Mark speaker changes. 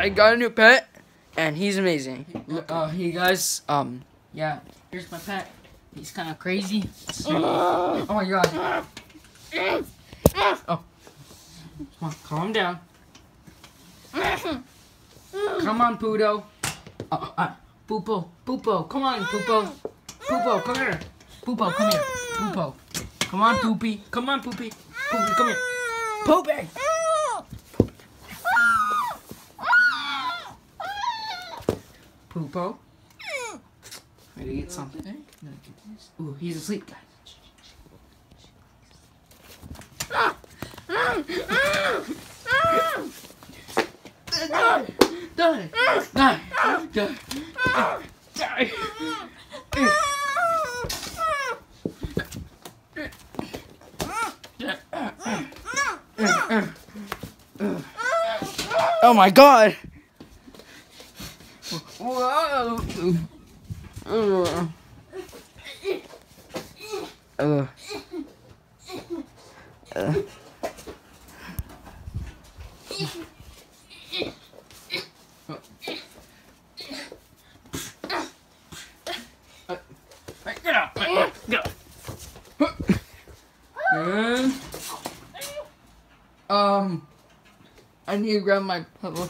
Speaker 1: I got a new pet, and he's amazing. Hey guys,
Speaker 2: Yeah, here's my pet. He's kind of crazy. Oh my god. Oh. Come on, calm down. Come on, Pudo. Poopo, Poopo, come on, Poopo. Poopo, come here. Poopo, come here. Poopo. Come on, Poopy. Come on, Poopy. Poopy, come here. Poopy! Poopo. Ready to get something? Ooh, he's asleep, guys. Die!
Speaker 1: Oh my god!
Speaker 2: Whoa! Get up! Get up! And, I need to grab my pillow.